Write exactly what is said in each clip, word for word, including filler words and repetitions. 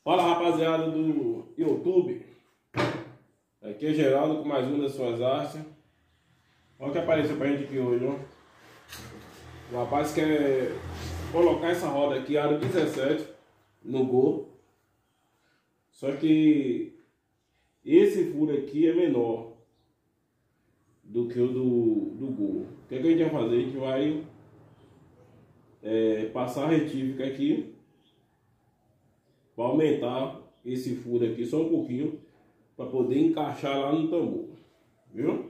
Fala, rapaziada do YouTube, aqui é Geraldo com mais uma das suas artes. Olha o que apareceu pra gente aqui hoje, ó. O rapaz quer colocar essa roda aqui, aro dezessete, no Gol. Só que esse furo aqui é menor do que o do, do Gol. O que, é que a gente vai fazer? A gente vai é, passar a retífica aqui para aumentar esse furo aqui só um pouquinho, para poder encaixar lá no tambor, viu?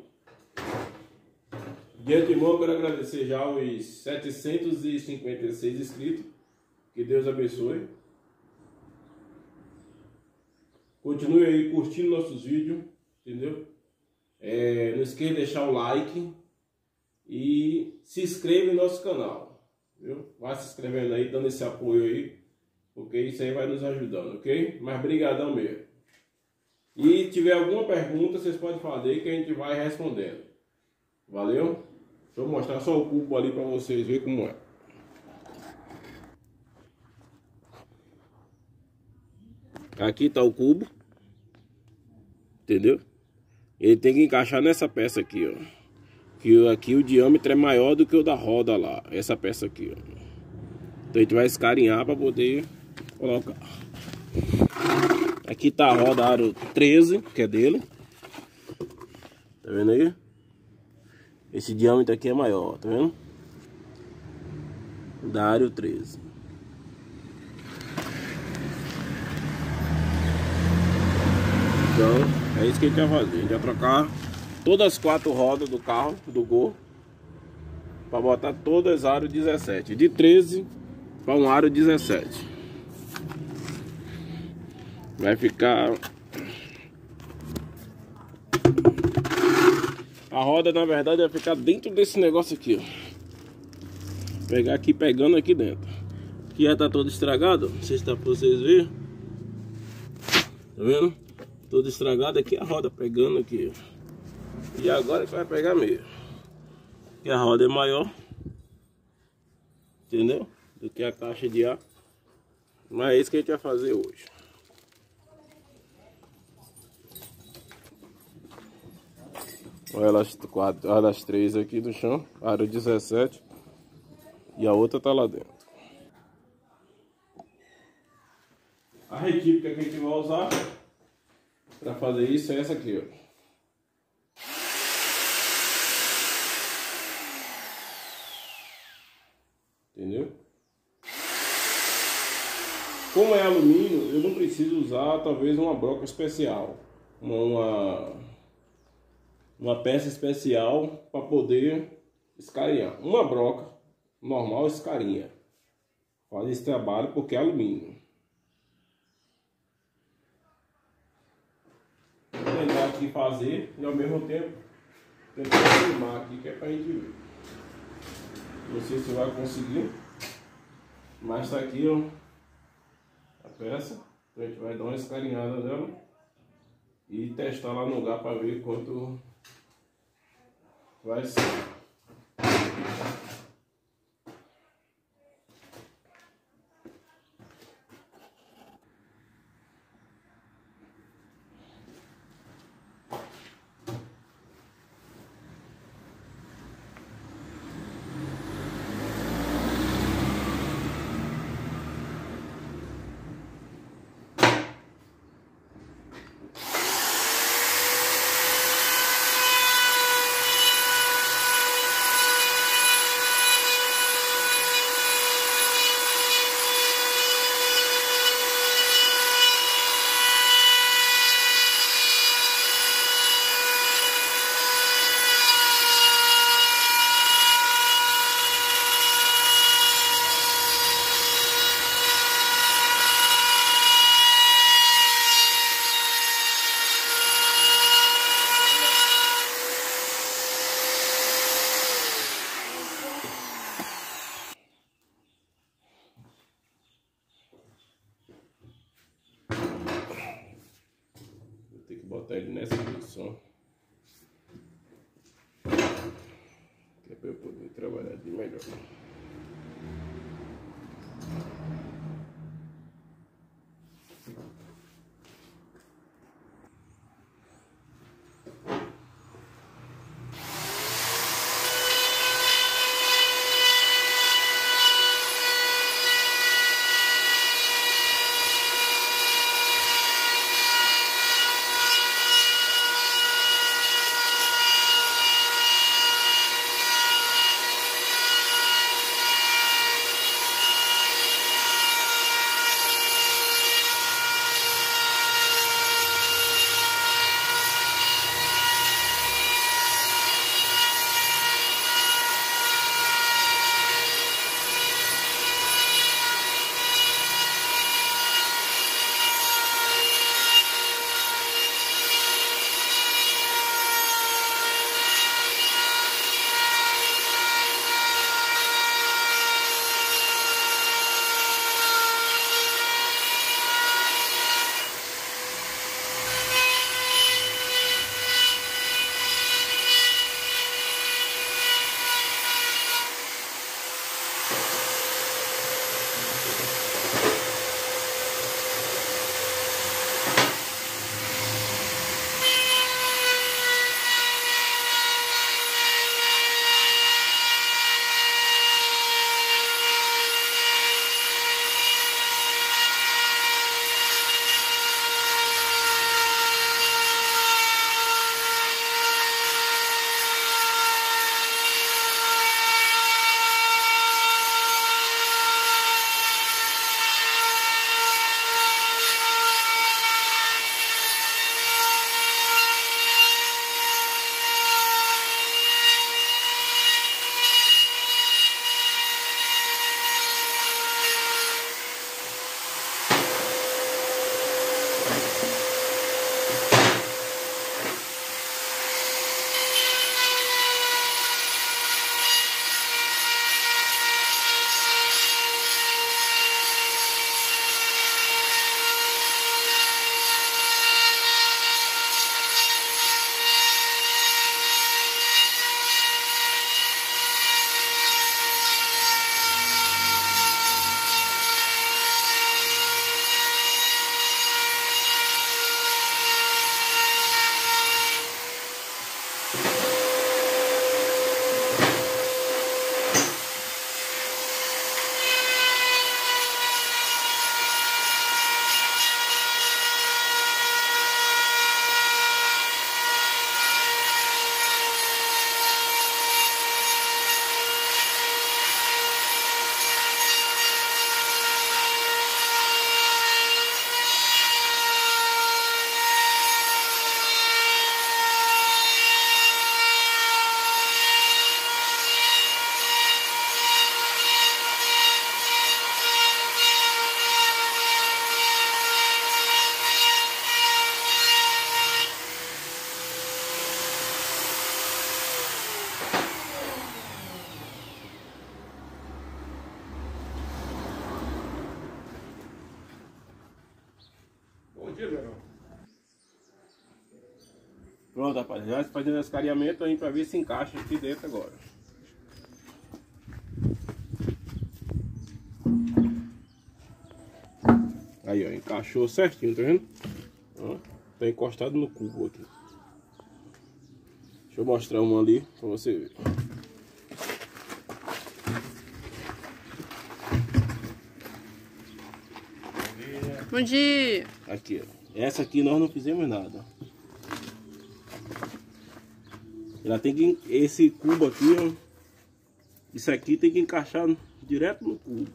De antemão eu quero agradecer já os setecentos e cinquenta e seis inscritos, que Deus abençoe. Continue aí curtindo nossos vídeos, entendeu? É, não esqueça de deixar o like e se inscreva no nosso canal, viu? Vai se inscrevendo aí, dando esse apoio aí, porque isso aí vai nos ajudando, ok? Mas brigadão mesmo. E tiver alguma pergunta, vocês podem fazer que a gente vai respondendo. Valeu? Deixa eu mostrar só o cubo ali para vocês verem como é. Aqui tá o cubo, entendeu? Ele tem que encaixar nessa peça aqui, ó. Que aqui o diâmetro é maior do que o da roda lá. Essa peça aqui, ó. Então a gente vai escarinhar para poder colocar. Aqui tá a roda aro treze, que é dele. Tá vendo aí? Esse diâmetro aqui é maior, tá vendo? Da aro treze. Então, é isso que a gente vai fazer. A gente vai trocar todas as quatro rodas do carro, do Gol, para botar todas aro dezessete. De treze para um aro dezessete. Vai ficar... A roda, na verdade, vai ficar dentro desse negócio aqui, ó. Vou pegar aqui, pegando aqui dentro. Aqui já tá todo estragado, não sei se dá pra vocês verem. Tá vendo? Todo estragado aqui, a roda pegando aqui. E agora que vai pegar mesmo. Porque a roda é maior, entendeu? Do que a caixa de ar. Mas é isso que a gente vai fazer hoje. Olha elas, quatro, olha as três aqui do chão, aro dezessete, e a outra tá lá dentro. A retífica que a gente vai usar para fazer isso é essa aqui, ó. Entendeu? Como é alumínio, eu não preciso usar talvez uma broca especial, uma, uma uma peça especial para poder escarinhar. Uma broca normal escarinha, faz esse trabalho porque é alumínio. Vou tentar aqui fazer e ao mesmo tempo tentar filmar aqui, que é pra gente ver. Não sei se vai conseguir, mas tá aqui, ó, a peça. Então a gente vai dar uma escarinhada nela e testar lá no lugar para ver quanto vai ser. Tem que botar ele nessa posição, que é para eu poder trabalhar de melhor. Pronto, rapaziada, fazendo esse careamento aí pra ver se encaixa aqui dentro agora. Aí, ó, encaixou certinho, tá vendo? Ó, tá encostado no cubo aqui. Deixa eu mostrar uma ali pra você ver. Bom dia! Aqui, ó. Essa aqui nós não fizemos nada. Ela tem que... Esse cubo aqui, ó. Isso aqui tem que encaixar direto no cubo.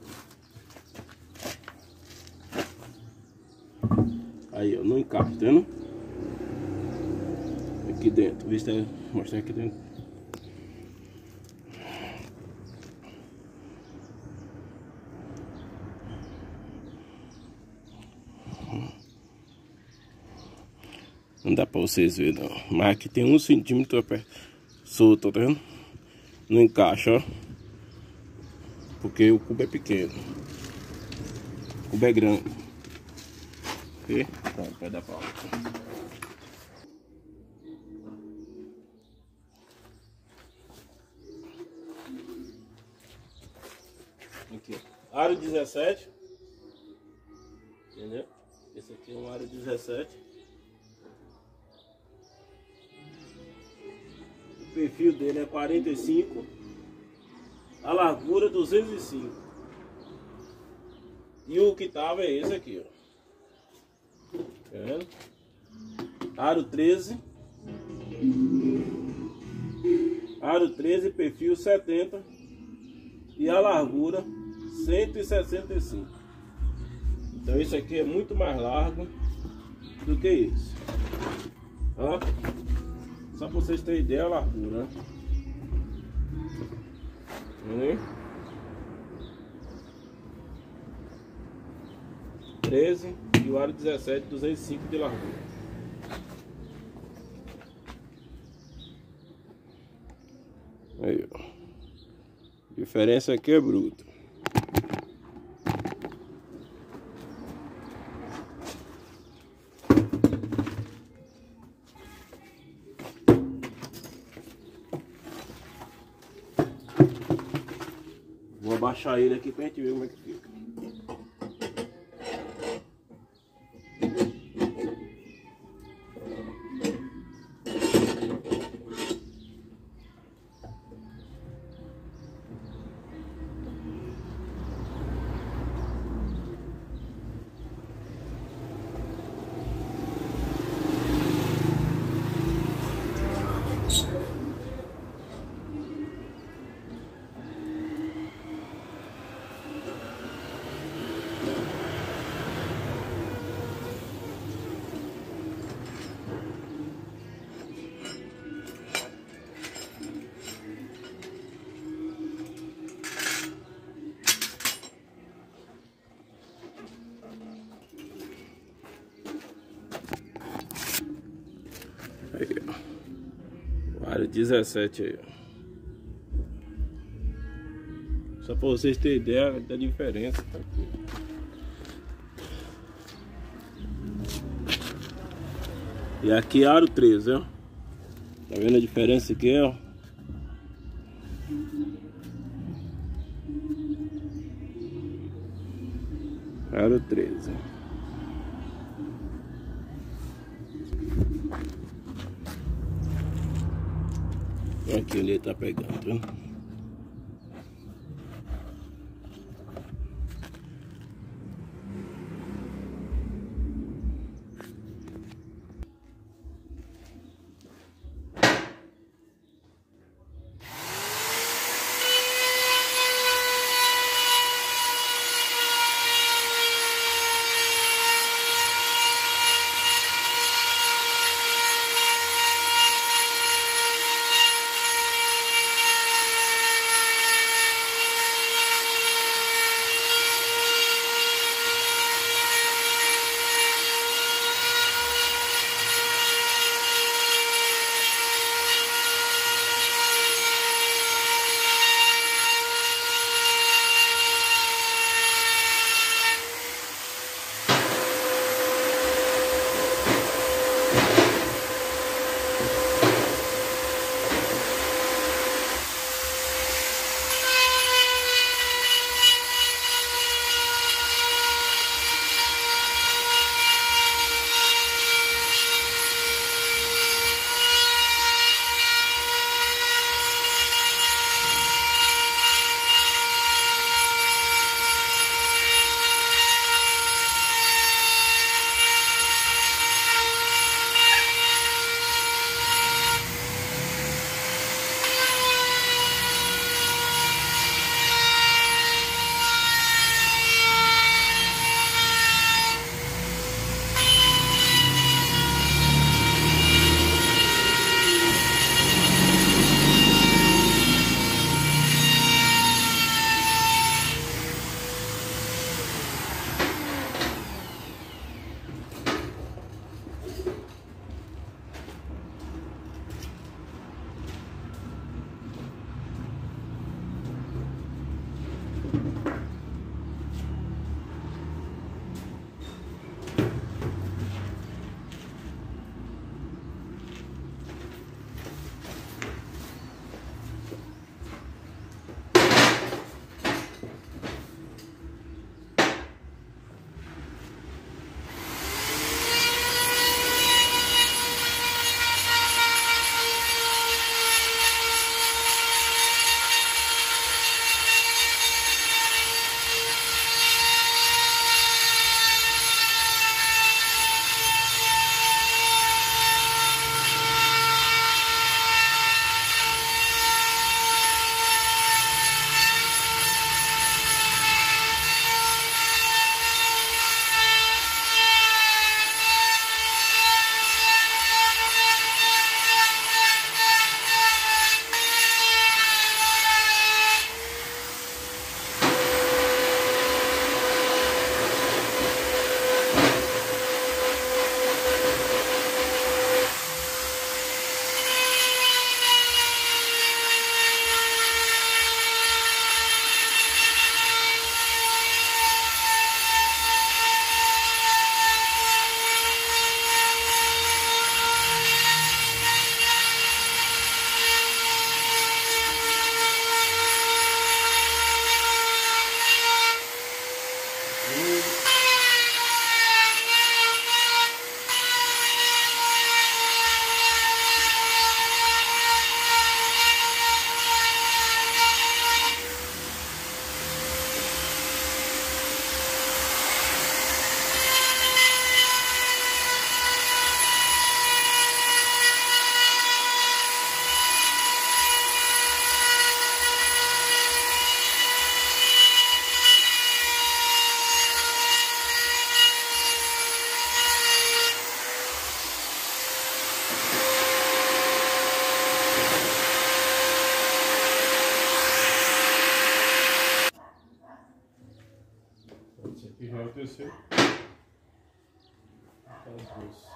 Aí, ó. Não encaixa, tá vendo? Aqui dentro. Vê se tá... Mostrar aqui dentro. Não dá pra vocês verem não. Mas aqui tem um centímetro solto, tá vendo? Não encaixa, ó. Porque o cubo é pequeno. O cubo é grande. Ok? Pronto, vai dar pra lá. Aqui, ó. Aro dezessete. Entendeu? Esse aqui é um aro dezessete. O perfil dele é quarenta e cinco, a largura duzentos e cinco. E o que tava é esse aqui, ó. Tá vendo? Aro treze. Aro treze, perfil setenta. E a largura cento e sessenta e cinco. Então esse aqui é muito mais largo do que esse. Ó. Só para vocês terem ideia a largura, né? Aí. treze e o aro dezessete, duzentos e cinco de largura. Aí, ó. A diferença aqui é bruta. Vou abaixar ele aqui pra gente ver como é que fica. Aí, ó. O aro dezessete aí, ó. Só para vocês terem ideia da diferença. Tá aqui. E aqui aro treze, ó. Tá vendo a diferença aqui, ó? Aro treze. Aqui ele tá pegando, viu? Esse aqui já é o terceiro. Aquelas duas.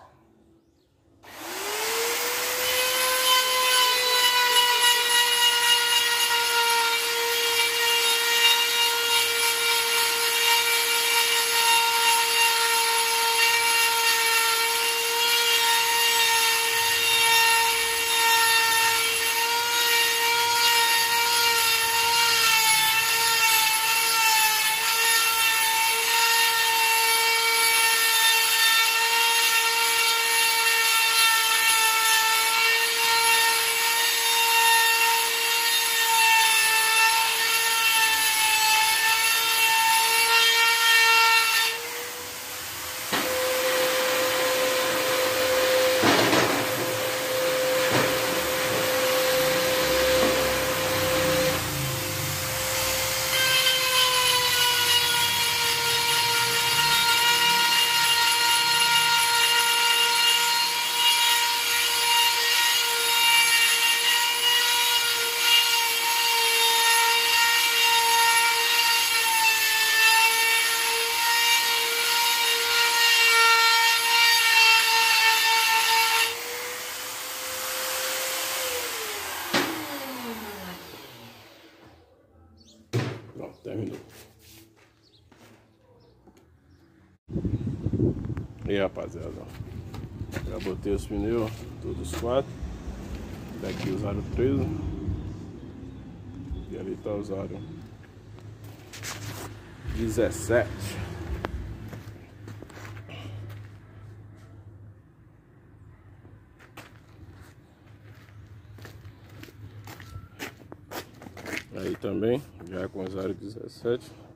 Pronto, terminou. E aí, rapaziada, já botei os pneus, todos os quatro. Daqui usaram treze. E ali tá usaram dezessete. Aí também, já com os aros dezessete.